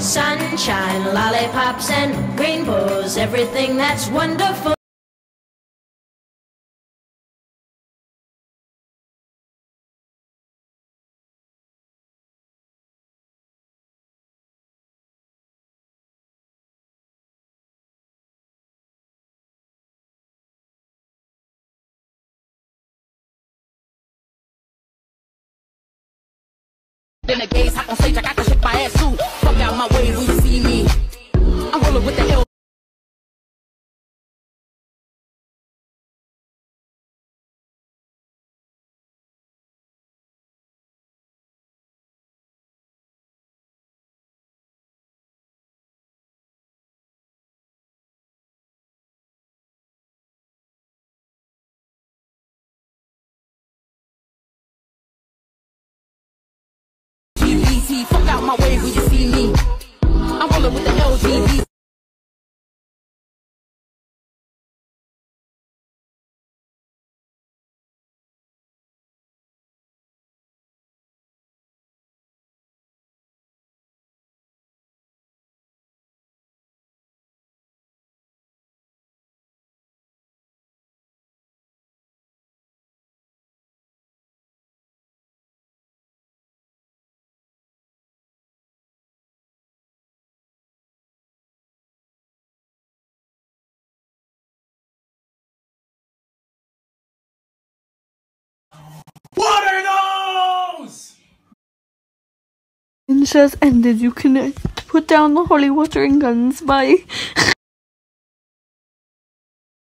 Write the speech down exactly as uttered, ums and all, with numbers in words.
Sunshine, lollipops, and rainbows, everything that's wonderful. Then the gays hop on stage, I got to shake my ass too. Fuck out my way when you see me. I'm rolling with the L. Fuck out my way when you see me. I'm rolling with the L G B T. What are those? It says ended. You can put down the holy watering guns. Bye.